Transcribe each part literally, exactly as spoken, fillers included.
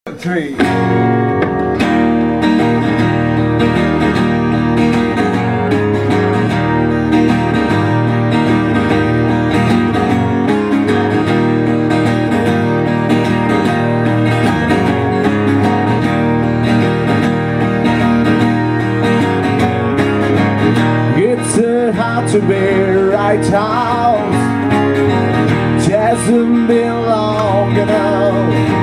Three. It's uh, hard to be right house, hasn't been long enough.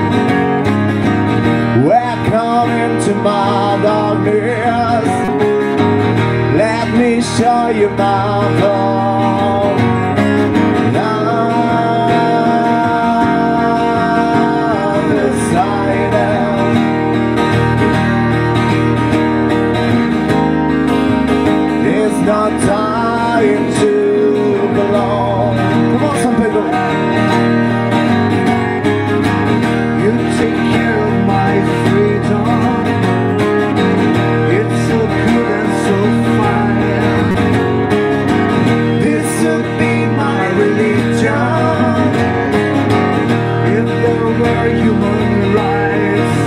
Welcome into my darkness. Let me show you my home. Beside us, there's no time to belong. Come on, some people. You take care of my freedom. It's so good and so fine. This would be my religion if there were human rights.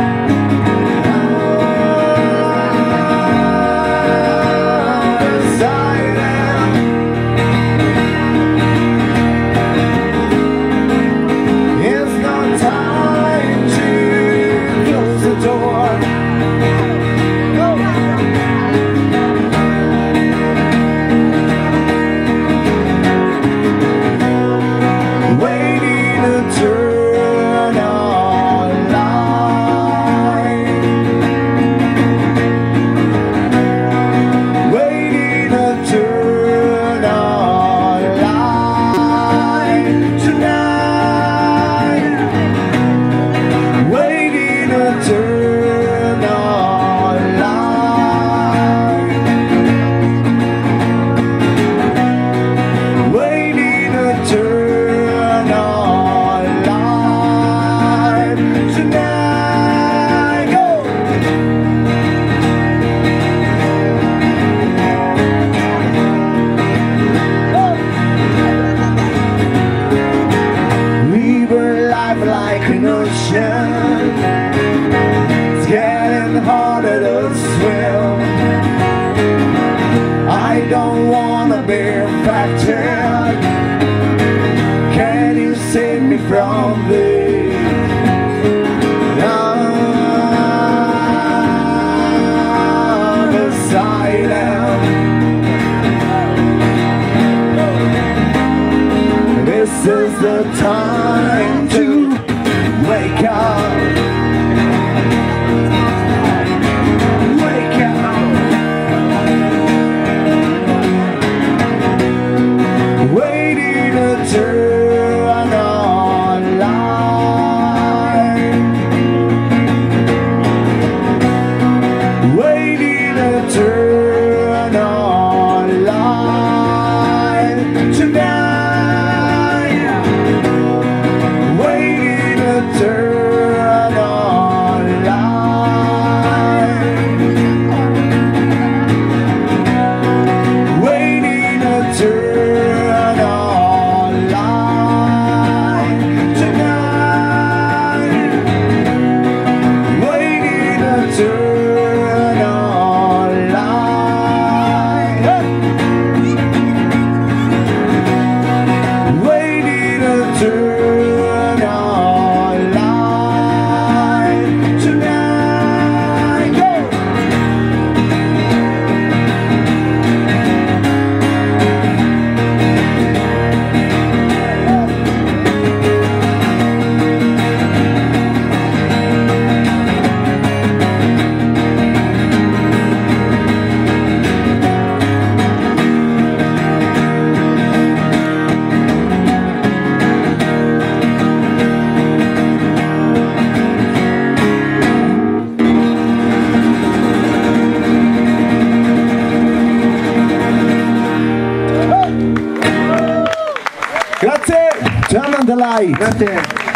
Beside them, it's no time to close the door. Waiting to turn on light. Waiting to turn on light tonight. Waiting to turn on light. Waiting to turn on light tonight. Go! River life like an ocean. It's getting harder to swim. I don't wanna be infected. Can you save me from this? I'm beside them. This is the time to wake up. Wake up. Waiting to turn on light. Waiting to turn on light tonight. Waiting to turn on light. Waiting to turn on light tonight. Waiting to turn on light. Waiting to turn on light tonight. Go! Grazie, Gian Andalai. Grazie.